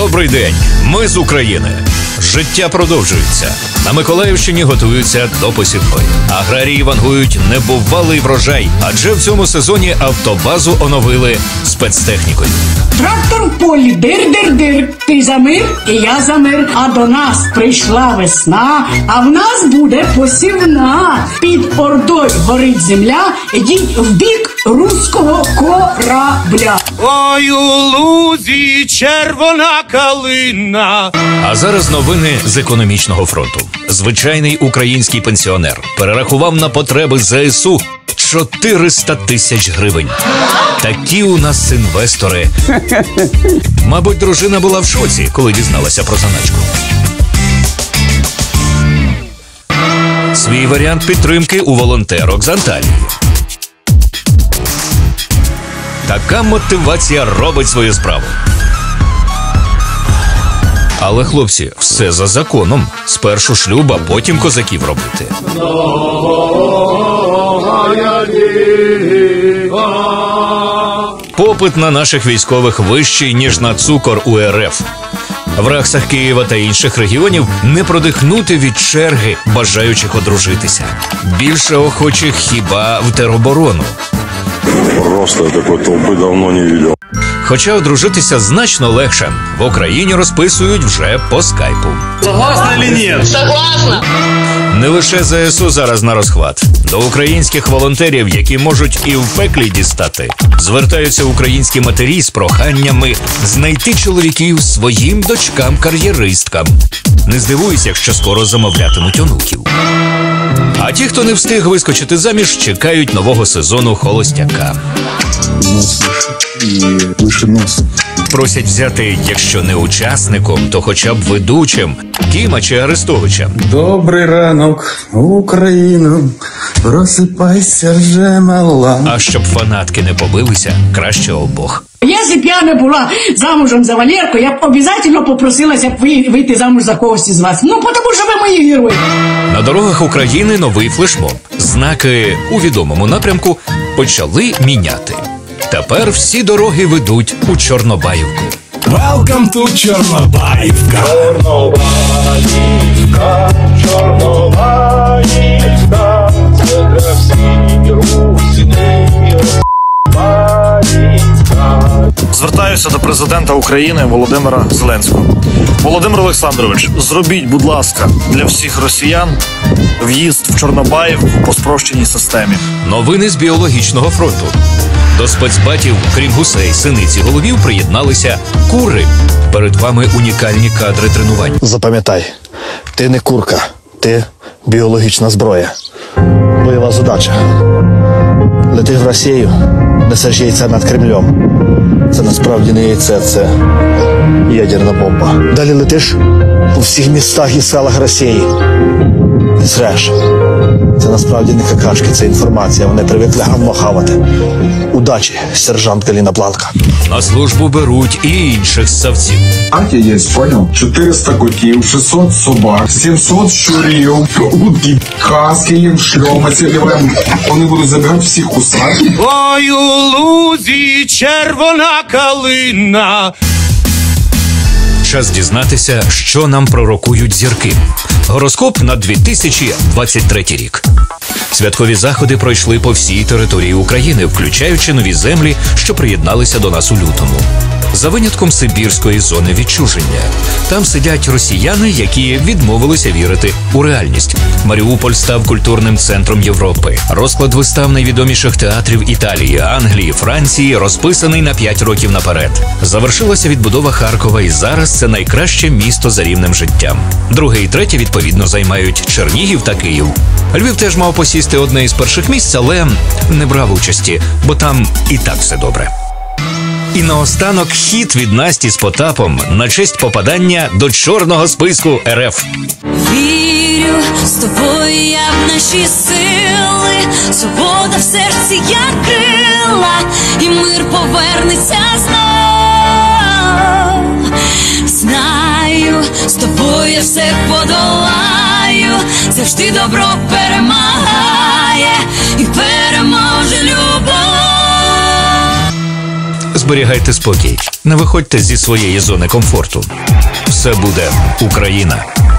Добрий день, ми з України. Життя продовжується. На Миколаївщині готуються до посівної. Аграрії вангують небувалий врожай, адже в цьому сезоні автобазу оновили спецтехнікою. Трактор в полі, дир-дир-дир. Ти за мир, і я за мир. А до нас прийшла весна, а в нас буде посівна. Під Ордою горить земля, ідіть в бік руського корабля. Ой, у лузі червона калина. А зараз новини з економічного фронту. Звичайний український пенсіонер перерахував на потреби ЗСУ 400 тисяч гривень. Такі у нас інвестори. Мабуть, дружина була в шоці, коли дізналася про заначку. Свій варіант підтримки у волонтерок з Анталії. Така мотивація робить свою справу. Але, хлопці, все за законом. Спершу шлюб, а потім козаків робити. Попит на наших військових вищий, ніж на цукор у РФ. В рахсах Києва та інших регіонів не продихнути від черги бажаючих одружитися. Більше охочих хіба в тероборону. Просто такой толпы давно не видел. Хоча одружитися значно легше. В Україні розписують вже по скайпу. Согласна или нет? Согласна. Не лише ЗСУ зараз на розхват. До українських волонтерів, які можуть і в пеклі дістати, звертаються українські матері з проханнями знайти чоловіків своїм дочкам-кар'єристкам. Не здивуюсь, якщо скоро замовлятимуть онуків. А ті, хто не встиг вискочити заміж, чекають нового сезону холостяка. Нос выше и выше нос. Просять взяти, якщо не учасником, то хоча б ведучим, Кіма чи Арестовича. Добрий ранок, Україна, просипайся вже, мала. А щоб фанатки не побилися, краще обох. Якщо б я не була замужем за Валерку, я б обов'язково попросилася б вийти замуж за когось із вас. Ну, тому що ви мої герої. На дорогах України новий флешмоб. Знаки у відомому напрямку почали міняти. Тепер всі дороги ведуть у Чорнобаївку. Welcome to Чорнобаївка. Чорнобаївка, Чорнобаївка, це для всіх русинів. Звертаюся до президента України Володимира Зеленського. Володимир Олександрович, зробіть, будь ласка, для всіх росіян в'їзд в Чорнобаївку по спрощеній системі. Новини з біологічного фронту. До спецбатів, крім гусей, синиць і голубів, приєдналися кури. Перед вами унікальні кадри тренувань. Запам'ятай, ти не курка, ти біологічна зброя. Бойова задача. Летиш в Росію, несеш яйця над Кремлем. Це насправді не яйце, це ядерна бомба. Далі летиш у всіх містах і селах Росії. І зреш. Це насправді не какашки, це інформація. Вони привикли гавно хавати. Удачі, сержант Галина Бланка. На службу беруть і інших ссавців. Аки є, понял? 400 котів, 600 собак, 700 щурів, утки, хаски, шльомиці, вони будуть забігати всіх кусати. Ой, у лузі червона калина. Час дізнатися, що нам пророкують зірки. Гороскоп на 2023 рік. Святкові заходи пройшли по всій території України, включаючи нові землі, що приєдналися до нас у лютому. За винятком сибірської зони відчуження. Там сидять росіяни, які відмовилися вірити у реальність. Маріуполь став культурним центром Європи. Розклад вистав найвідоміших театрів Італії, Англії, Франції розписаний на 5 років наперед. Завершилася відбудова Харкова, і зараз це найкраще місто за рівнем життям. Друге і третє, відповідно, займають Чернігів та Київ. Львів теж мав посісти одне із перших місць, але не брав участі, бо там і так все добре. І наостанок хіт від Насті з Потапом на честь попадання до чорного списку РФ. Вірю, з тобою я в наші сили, свобода в серці як крила, і мир повернеться знов. Знаю, з тобою я все подолаю, завжди добро перемагає і переможе любов. зберігайте спокій. Не виходьте зі своєї зони комфорту. Все буде Україна.